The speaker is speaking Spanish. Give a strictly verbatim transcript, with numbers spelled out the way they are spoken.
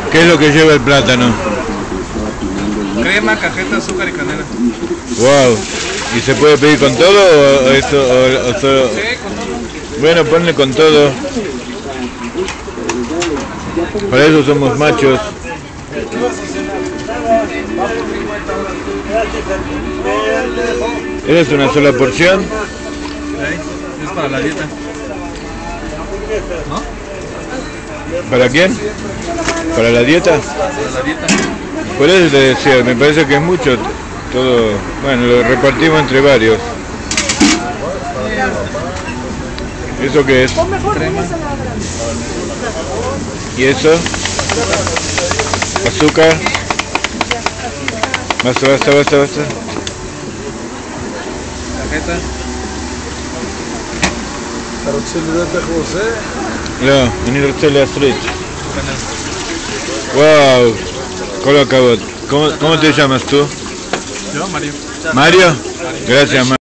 ¿Qué es lo que lleva el plátano? Crema, cajeta, azúcar y canela. Wow. ¿Y se puede pedir con todo o, o esto o, o solo? Sí, con todo. Bueno, ponle con todo. Para eso somos machos. ¿Eres una sola porción? Sí, es para la dieta. ¿No? ¿Para quién? ¿Para la dieta? Para la dieta. Por eso te decía, me parece que es mucho todo. Bueno, lo repartimos entre varios. ¿Eso qué es? Crema. ¿Y eso? ¿Azúcar? Basta, basta, basta, basta. Cajeta. לא, אני רוצה להפריד. Canela. וואו, כל הכבוד. ¿Cómo, cómo te llamas tú? Yo, Mario. Mario? Gracias, Mario.